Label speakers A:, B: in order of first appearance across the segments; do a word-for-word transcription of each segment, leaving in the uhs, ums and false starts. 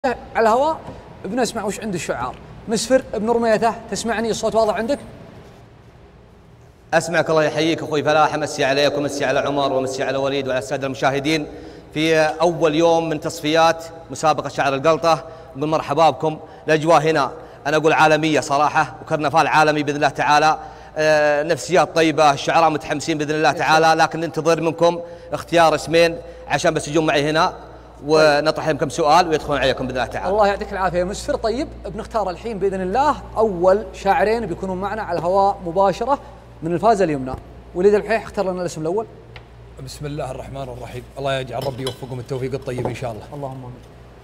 A: على الهواء بنسمع وش عند الشعار. مسفر ابن رميته، تسمعني؟ الصوت واضح عندك؟
B: أسمعك، الله يحييك أخوي فلاح. أمسي عليك ومسي على عمر ومسي على وليد وعلى السادة المشاهدين في أول يوم من تصفيات مسابقة شعر القلطة. نقول مرحبا بكم. الأجواء هنا أنا أقول عالمية صراحة، وكرنفال عالمي بإذن الله تعالى. آه نفسيات طيبة، الشعراء متحمسين بإذن الله تعالى، لكن ننتظر منكم اختيار اسمين عشان بس يجون معي هنا ونطرح لهم كم سؤال ويدخلون عليكم بإذن الله تعالى.
A: الله يعطيك العافية يا مسفر. طيب بنختار الحين بإذن الله أول شاعرين بيكونون معنا على الهواء مباشرة من الفازة اليمنى. وليد الحيح اختار لنا الاسم الأول.
C: بسم الله الرحمن الرحيم. الله يجعل ربي يوفقكم التوفيق الطيب إن شاء الله.
A: اللهم آمين.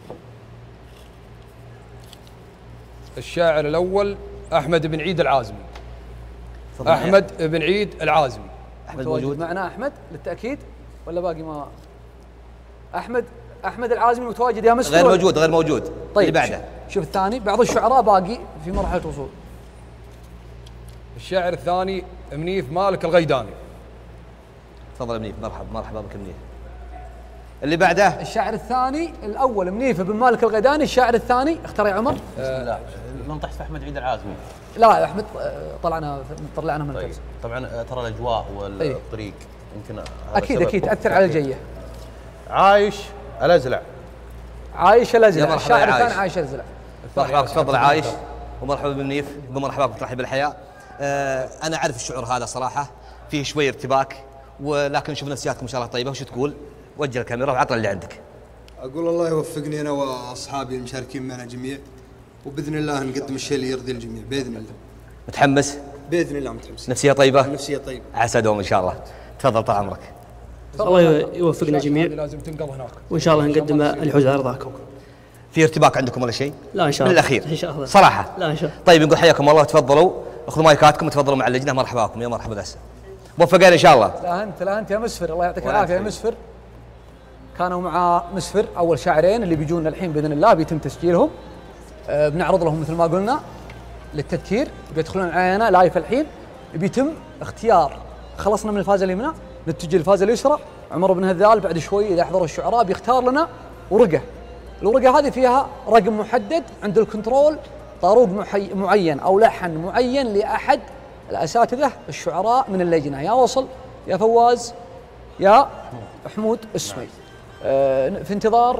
C: الشاعر الأول أحمد بن عيد العازمي. أحمد بن عيد العازمي.
A: أحمد موجود معنا؟ أحمد للتأكيد ولا باقي ما؟ أحمد أحمد العازمي متواجد يا مسفر؟
B: غير موجود غير موجود.
A: طيب
B: اللي بعده
A: شوف الثاني، بعض الشعراء باقي في مرحلة وصول.
C: الشاعر الثاني منيف مالك الغيداني.
B: تفضل منيف. مرحبا مرحبا بك منيف. اللي بعده
A: الشاعر الثاني الأول منيف بن مالك الغيداني. الشاعر الثاني اختار يا عمر.
D: بسم الله. من طحت في أحمد عيد العازمي.
A: لا يا أحمد طلعنا طلعنا من
D: طيب.
A: الكلس.
D: طبعا ترى الأجواء والطريق يمكن
A: أكيد أكيد تأثر على الجية.
D: عايش الأزلع.
A: عايش الأزلع.
B: مرحبا
A: الشاعر
B: يا عايش.
A: الثاني عايش الأزلع.
B: مرحبا بك. تفضل عايش ومرحبا بمنيف. ومرحبا بك ترحب بالحياة. آه أنا أعرف الشعور هذا صراحة فيه شوي ارتباك، ولكن نشوف نفسياتكم إن شاء الله طيبة. وش تقول؟ وجه الكاميرا وعطنا اللي عندك.
E: أقول الله يوفقني أنا وأصحابي المشاركين معنا جميع، وبإذن الله نقدم الشيء اللي يرضي الجميع بإذن الله.
B: متحمس؟
E: بإذن الله متحمس.
B: نفسية طيبة؟
E: نفسية طيبة.
B: عسى دوم إن شاء الله. تفضل طال عمرك.
F: الله يوفقنا جميع
C: لازم تنقل هناك،
F: وإن شاء الله نقدم الحوز على رضاكم.
B: في ارتباك عندكم ولا شيء؟
F: لا إن شاء
B: من
F: الله.
B: الأخير
F: إن شاء الله.
B: صراحة؟
F: لا إن شاء الله.
B: طيب نقول حياكم الله. تفضلوا اخذوا مايكاتكم وتفضلوا مع اللجنة. مرحبا بكم. يا مرحبا بس. موفقين إن شاء الله.
A: لا أنت لا أنت يا مسفر. الله يعطيك العافية يا مسفر. كانوا مع مسفر أول شاعرين اللي بيجون الحين بإذن الله بيتم تسجيلهم. أه بنعرض لهم مثل ما قلنا للتذكير، بيدخلون علينا لايف الحين. بيتم اختيار. خلصنا من الفازة اليمنى نتجه للفازة اليسرى. عمر بن هذال بعد شوي إذا حضروا الشعراء بيختار لنا ورقة. الورقة هذه فيها رقم محدد عند الكنترول، طاروق معين أو لحن معين لأحد الأساتذة الشعراء من اللجنة، يا وصل يا فواز يا حمود السمي. أه في انتظار